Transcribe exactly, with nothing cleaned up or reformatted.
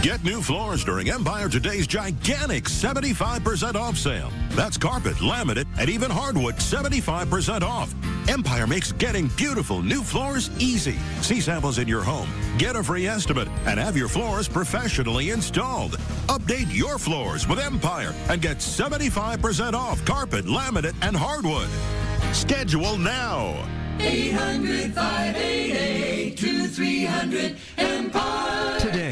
Get new floors during Empire Today's gigantic seventy-five percent off sale. That's carpet, laminate, and even hardwood seventy-five percent off. Empire makes getting beautiful new floors easy. See samples in your home, get a free estimate, and have your floors professionally installed. Update your floors with Empire and get seventy-five percent off carpet, laminate, and hardwood. Schedule now. eight hundred, five eight eight, two three hundred, Empire. Today.